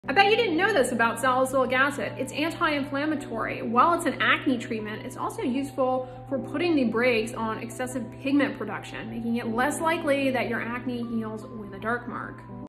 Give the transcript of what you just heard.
I bet you didn't know this about salicylic acid. It's anti-inflammatory. While it's an acne treatment, it's also useful for putting the brakes on excessive pigment production, making it less likely that your acne heals with a dark mark.